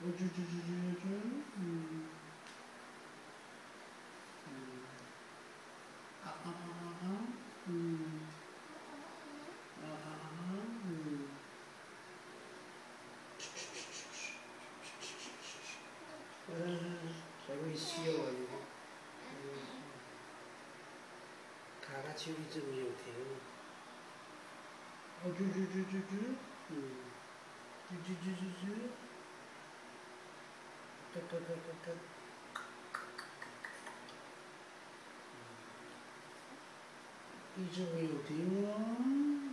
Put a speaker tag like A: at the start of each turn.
A: 才会笑啊！卡拉丘一直没有停。一直没有停啊。